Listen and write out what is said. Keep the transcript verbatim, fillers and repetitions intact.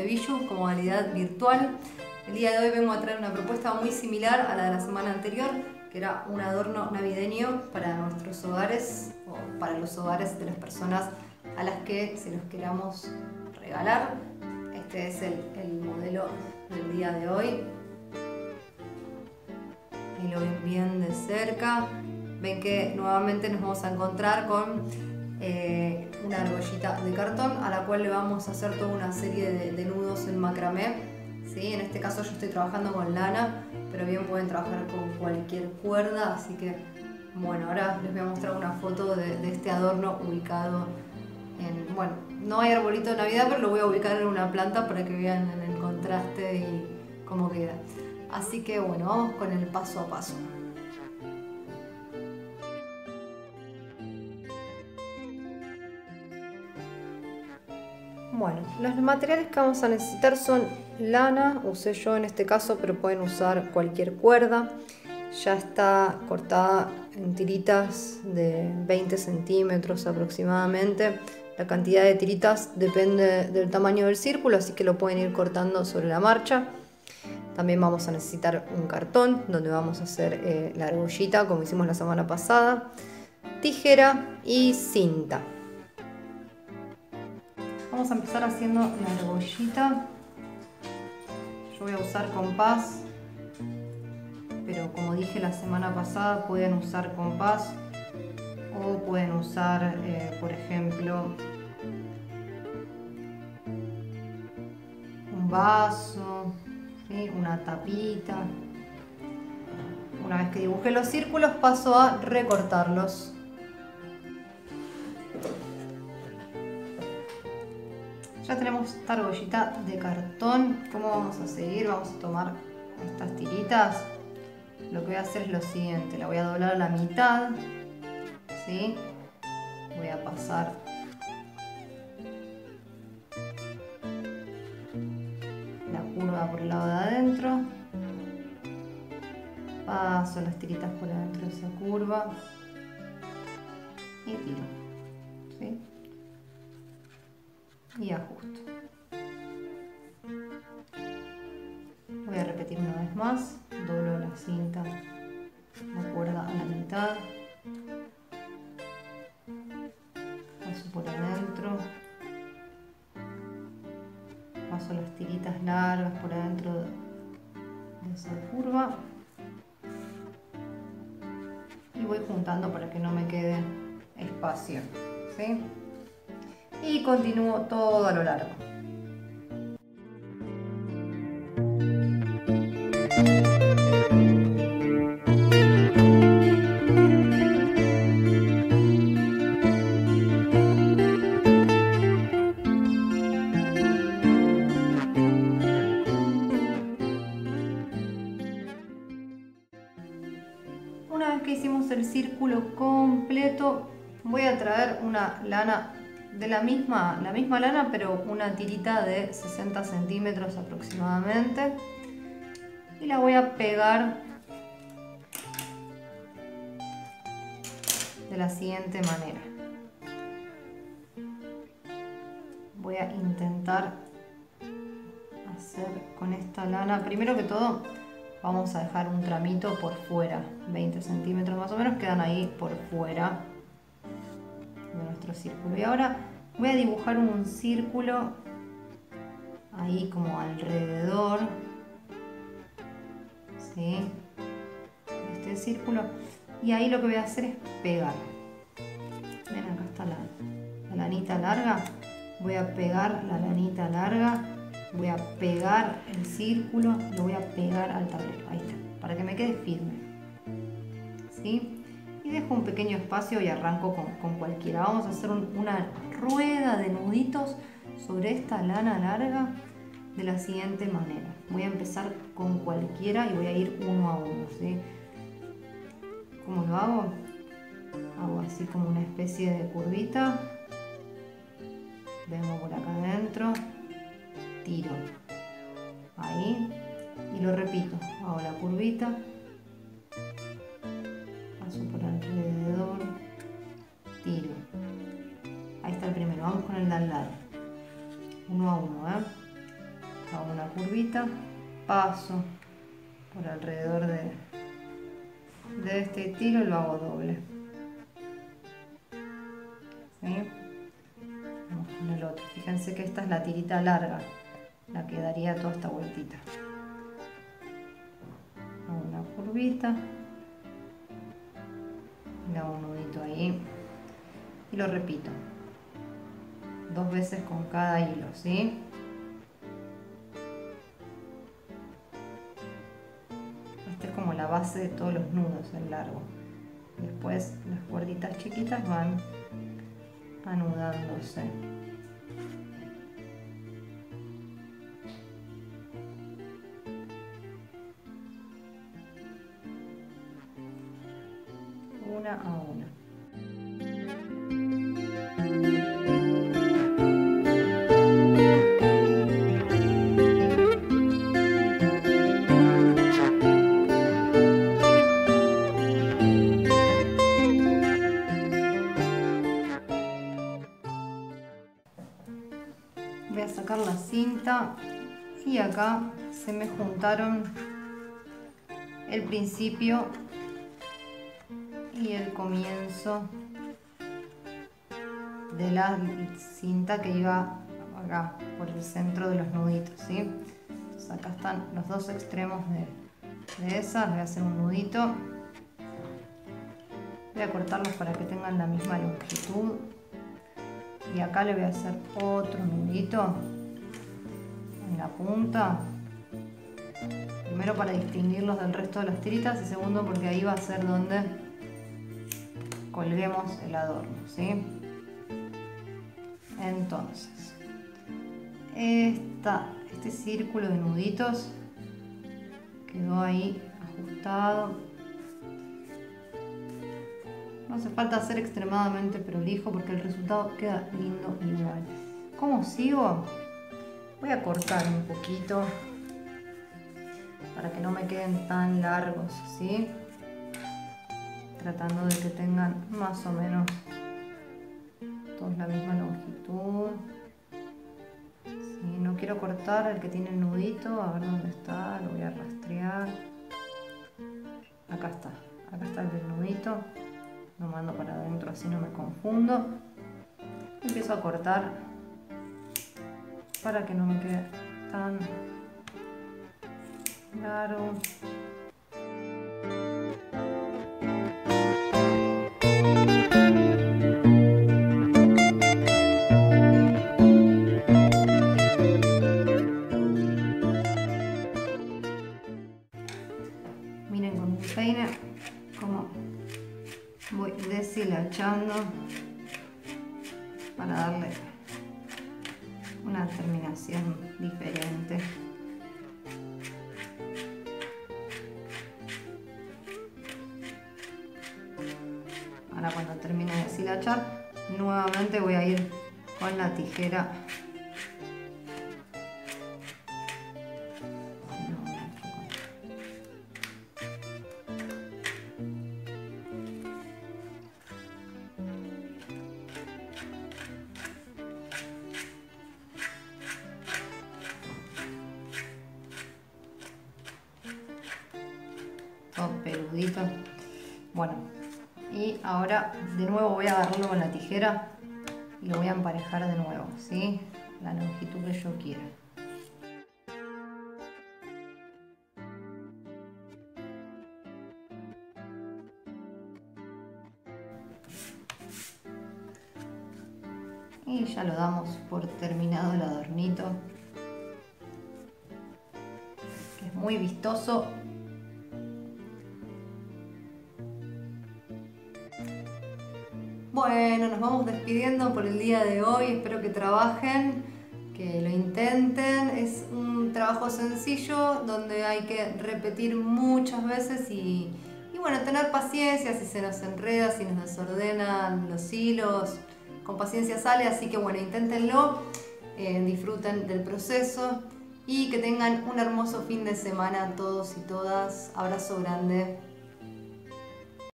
Bijou con modalidad virtual. El día de hoy vengo a traer una propuesta muy similar a la de la semana anterior, que era un adorno navideño para nuestros hogares o para los hogares de las personas a las que se los queramos regalar. Este es el, el modelo del día de hoy. Y lo ven bien de cerca. Ven que nuevamente nos vamos a encontrar con eh, una argollita de cartón a la cual le vamos a hacer toda una serie de, de nudos en macramé. ¿Sí? En este caso yo estoy trabajando con lana, pero bien pueden trabajar con cualquier cuerda, así que bueno, ahora les voy a mostrar una foto de, de este adorno ubicado en, bueno, no hay arbolito de Navidad, pero lo voy a ubicar en una planta para que vean en el contraste y cómo queda. Así que bueno, vamos con el paso a paso. Bueno, los materiales que vamos a necesitar son lana, usé yo en este caso, pero pueden usar cualquier cuerda. Ya está cortada en tiritas de veinte centímetros aproximadamente. La cantidad de tiritas depende del tamaño del círculo, así que lo pueden ir cortando sobre la marcha. También vamos a necesitar un cartón donde vamos a hacer eh, la argollita como hicimos la semana pasada, tijera y cinta. Vamos a empezar haciendo la argollita. Yo voy a usar compás, pero como dije la semana pasada, pueden usar compás o pueden usar, eh, por ejemplo, un vaso, ¿sí? Una tapita. Una vez que dibujé los círculos, paso a recortarlos. Ya tenemos esta argollita de cartón. ¿Cómo vamos a seguir? Vamos a tomar estas tiritas. Lo que voy a hacer es lo siguiente. La voy a doblar a la mitad. ¿Sí? Voy a pasar la curva por el lado de adentro. Paso las tiritas por adentro de esa curva. Y tiro. ¿Sí? Y ajusto. Voy a repetir una vez más, doblo la cinta, la cuerda a la mitad, paso por adentro, paso las tiritas largas por adentro de esa curva y voy juntando para que no me quede espacio, ¿sí? Y continúo todo a lo largo. Una vez que hicimos el círculo completo, voy a traer una lana de la misma, la misma lana, pero una tirita de sesenta centímetros aproximadamente, y la voy a pegar de la siguiente manera. Voy a intentar hacer con esta lana, primero que todo vamos a dejar un tramito por fuera, veinte centímetros más o menos quedan ahí por fuera de nuestro círculo. Y ahora voy a dibujar un círculo ahí como alrededor, ¿sí? Este círculo, y ahí lo que voy a hacer es pegar. Ven, acá está la, la lanita larga, voy a pegar la lanita larga, voy a pegar el círculo, lo voy a pegar al tablero, ahí está, para que me quede firme, ¿sí? Y dejo un pequeño espacio y arranco con, con cualquiera. Vamos a hacer un, una rueda de nuditos sobre esta lana larga de la siguiente manera. Voy a empezar con cualquiera y voy a ir uno a uno, ¿sí? ¿Cómo lo hago? Hago así como una especie de curvita. Vengo por acá adentro, tiro ahí y lo repito. Hago la curvita, paso por alrededor, tiro. Ahí está el primero. Vamos con el de al lado. Uno a uno, ¿eh? curvita, paso por alrededor de, de este tiro y lo hago doble. ¿Sí? Vamos con el otro. Fíjense que esta es la tirita larga, la que daría toda esta vueltita. Hago una curvita, le hago un nudito ahí y lo repito dos veces con cada hilo, ¿sí? Esta es como la base de todos los nudos, el largo. Después las cuerditas chiquitas van anudándose. Una a una. Voy a sacar la cinta y acá se me juntaron el principio y el comienzo de la cinta que iba acá por el centro de los nuditos, ¿sí? Entonces acá están los dos extremos de, de esas. Voy a hacer un nudito, voy a cortarlos para que tengan la misma longitud y acá le voy a hacer otro nudito en la punta, primero para distinguirlos del resto de las tiritas y segundo porque ahí va a ser donde colguemos el adorno, ¿sí? Entonces, esta, este círculo de nuditos quedó ahí ajustado. No hace falta ser extremadamente prolijo porque el resultado queda lindo igual. ¿Cómo sigo? Voy a cortar un poquito para que no me queden tan largos, ¿sí? Tratando de que tengan más o menos todos la misma longitud. Sí, no quiero cortar el que tiene el nudito, a ver dónde está, lo voy a rastrear. Acá está, acá está el del nudito. Lo mando para adentro así no me confundo. Empiezo a cortar para que no me quede tan largo. Miren con mi peine como voy deshilachando para darle una terminación diferente. Ahora cuando termine de deshilachar, nuevamente voy a ir con la tijera . Todo peludito. Bueno, y ahora de nuevo voy a agarrarlo con la tijera y lo voy a emparejar de nuevo, ¿sí? La longitud que yo quiera. Y ya lo damos por terminado el adornito, que es muy vistoso. Bueno, nos vamos despidiendo por el día de hoy. Espero que trabajen, que lo intenten. Es un trabajo sencillo donde hay que repetir muchas veces y, y bueno, tener paciencia si se nos enreda, si nos desordenan los hilos. Con paciencia sale, así que bueno, inténtenlo, eh, disfruten del proceso y que tengan un hermoso fin de semana todos y todas. Abrazo grande.